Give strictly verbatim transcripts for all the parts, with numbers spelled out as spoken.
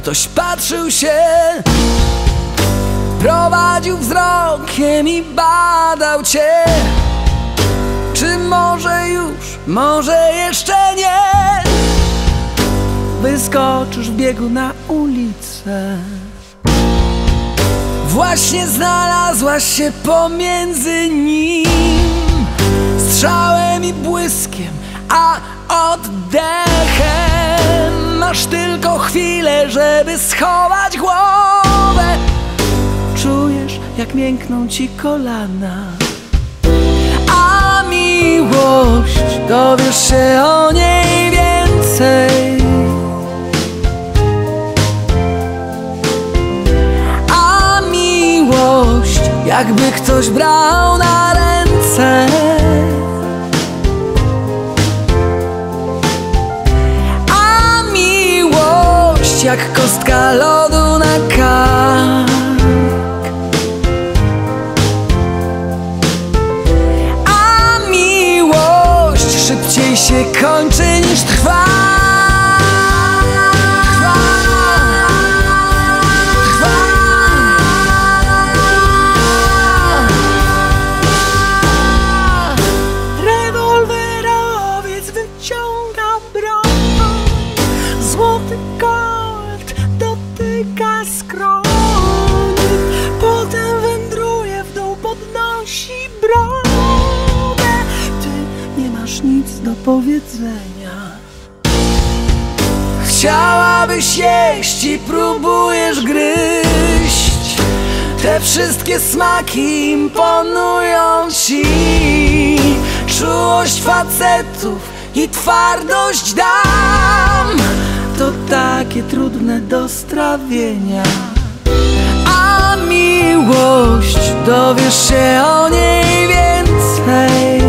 ktoś patrzył się, prowadził wzrokiem i badał cię. Czy może już, może jeszcze nie wyskoczysz w biegu na ulicę? Właśnie znalazłaś się pomiędzy nim strzałem i błyskiem, a oddechem masz tylko chwilę, żeby schować głowę. Czujesz, jak miękną ci kolana, a miłość, dowiesz się o niej więcej. A miłość, jakby ktoś brał na ręce. A miłość, jak kostka lodu na kark. Szybciej się kończy niż trwa. Trwa, trwa. Rewolwerowiec wyciąga broń, złoty kolt dotyka skroni, potem wędruje w dół, podnosi broń. Nic do powiedzenia. Chciałabyś jeść i próbujesz gryźć. Te wszystkie smaki imponują ci. Czułość facetów i twardość dam to takie trudne do strawienia. A miłość, dowiesz się o niej więcej.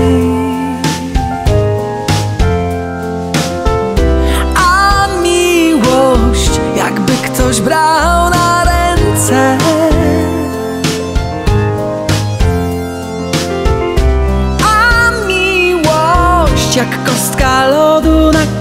Jakby ktoś brał na ręce. A miłość, jak kostka lodu na